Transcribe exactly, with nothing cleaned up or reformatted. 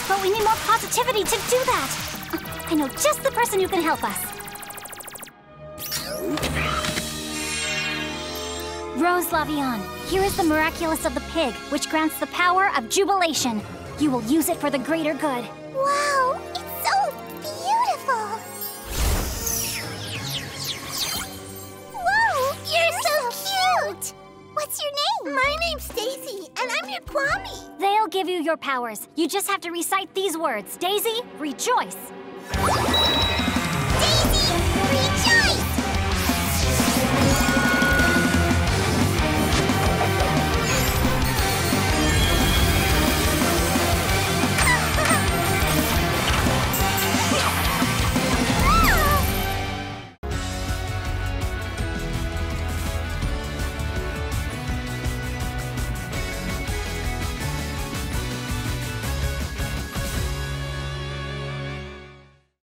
But we need more positivity to do that. I know just the person who can help us. Rose Lavion, here is the Miraculous of the Pig, which grants the power of jubilation. You will use it for the greater good. Wow, it's so beautiful! Whoa, you're so cute! What's your name? My name's Daisy, and I'm your Kwami. They'll give you your powers. You just have to recite these words. Daisy, rejoice.